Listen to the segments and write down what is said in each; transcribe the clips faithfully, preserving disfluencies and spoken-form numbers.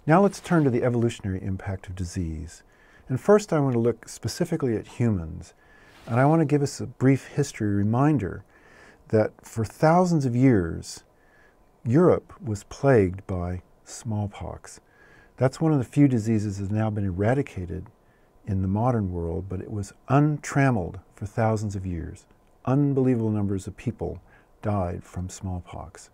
Now let's turn to the evolutionary impact of disease. And first I want to look specifically at humans. And I want to give us a brief history reminder that for thousands of years, Europe was plagued by smallpox. That's one of the few diseases that has now been eradicated in the modern world, but it was untrammeled for thousands of years. Unbelievable numbers of people died from smallpox.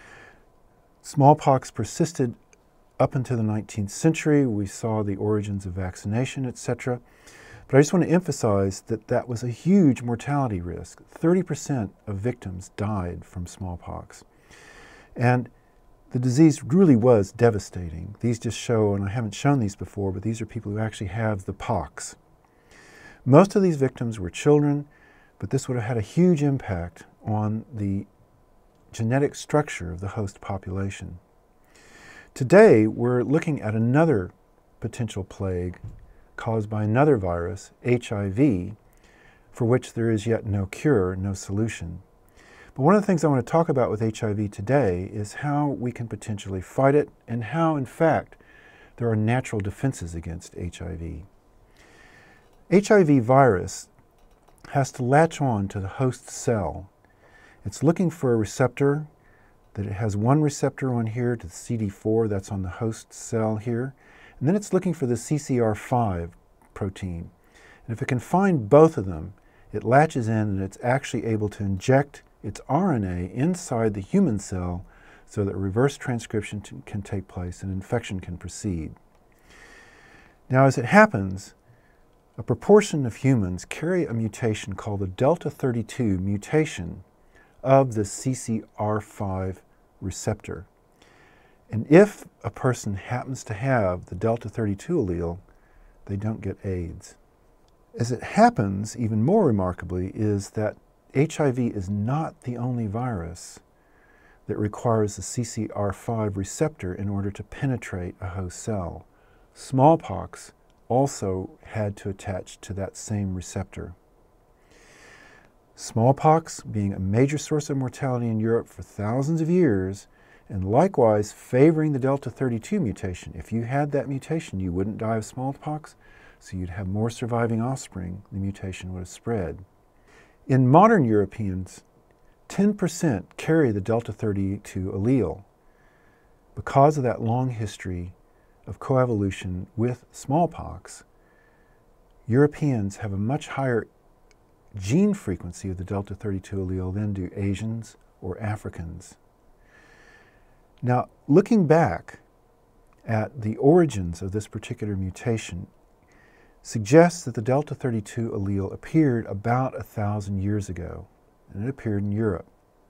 Smallpox persisted up until the nineteenth century. We saw the origins of vaccination, et cetera. But I just want to emphasize that that was a huge mortality risk. thirty percent of victims died from smallpox. And the disease really was devastating. These just show, and I haven't shown these before, but these are people who actually have the pox. Most of these victims were children, but this would have had a huge impact on the genetic structure of the host population. Today, we're looking at another potential plague caused by another virus, H I V, for which there is yet no cure, no solution. But one of the things I want to talk about with H I V today is how we can potentially fight it and how, in fact, there are natural defenses against H I V. H I V virus has to latch on to the host cell. It's looking for a receptor, that it has one receptor on here to the C D four, that's on the host cell here, and then it's looking for the C C R five protein. And if it can find both of them, it latches in and it's actually able to inject its R N A inside the human cell so that reverse transcription can take place and infection can proceed. Now, as it happens, a proportion of humans carry a mutation called the delta thirty-two mutation of the C C R five receptor. And if a person happens to have the delta thirty-two allele, they don't get AIDS. As it happens, even more remarkably, is that H I V is not the only virus that requires the C C R five receptor in order to penetrate a host cell. Smallpox also had to attach to that same receptor. Smallpox being a major source of mortality in Europe for thousands of years, and likewise favoring the delta thirty-two mutation. If you had that mutation, you wouldn't die of smallpox, so you'd have more surviving offspring. The mutation would have spread. In modern Europeans, ten percent carry the delta thirty-two allele. Because of that long history of coevolution with smallpox, Europeans have a much higher gene frequency of the delta thirty-two allele than do Asians or Africans. Now, looking back at the origins of this particular mutation suggests that the delta thirty-two allele appeared about a thousand years ago, and it appeared in Europe.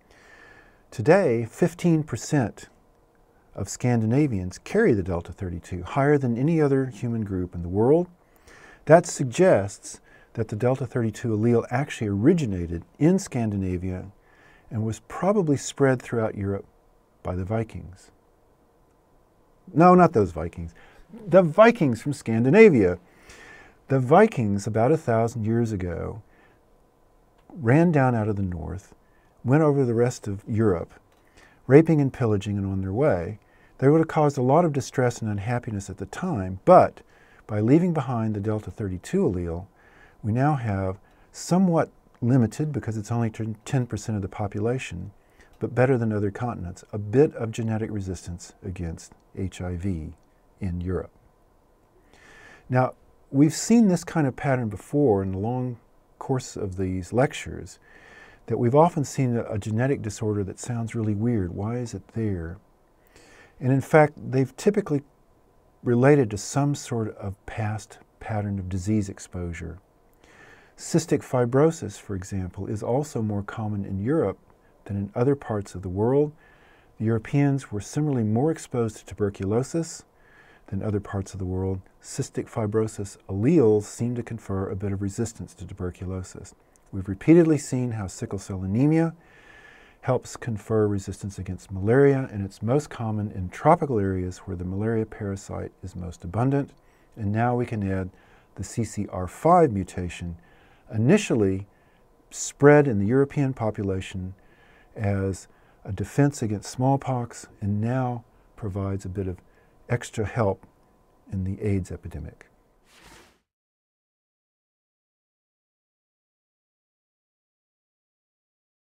Today, fifteen percent of Scandinavians carry the delta thirty-two, higher than any other human group in the world. That suggests that the delta thirty-two allele actually originated in Scandinavia and was probably spread throughout Europe by the Vikings. No, not those Vikings. The Vikings from Scandinavia. The Vikings, about a thousand years ago, ran down out of the north, went over the rest of Europe, raping and pillaging, and on their way. They would have caused a lot of distress and unhappiness at the time, but by leaving behind the delta thirty-two allele, we now have somewhat limited, because it's only ten percent of the population, but better than other continents, a bit of genetic resistance against H I V in Europe. Now, we've seen this kind of pattern before in the long course of these lectures, that we've often seen a, a genetic disorder that sounds really weird. Why is it there? And in fact, they've typically related to some sort of past pattern of disease exposure. Cystic fibrosis, for example, is also more common in Europe than in other parts of the world. The Europeans were similarly more exposed to tuberculosis than other parts of the world. Cystic fibrosis alleles seem to confer a bit of resistance to tuberculosis. We've repeatedly seen how sickle cell anemia helps confer resistance against malaria, and it's most common in tropical areas where the malaria parasite is most abundant. And now we can add the C C R five mutation, initially spread in the European population as a defense against smallpox, and now provides a bit of extra help in the AIDS epidemic.